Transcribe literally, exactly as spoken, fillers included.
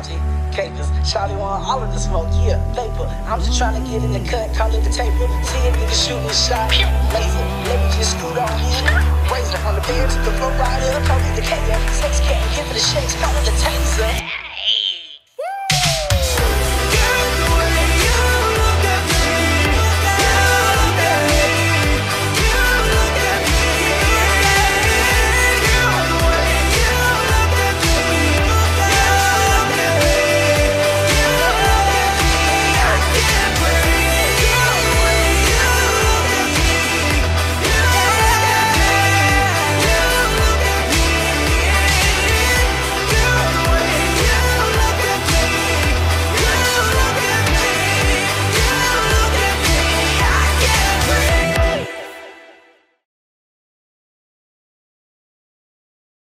party. Capers, Charlie want all of the smoke, yeah, vapor. I'm just trying to get in the cut, call it the table. See a nigga shooting a shot, laser. Let me just scoot on in. Razor from the bed to the floor right up, call it the K F. Six K, give it a shake, call it the taser.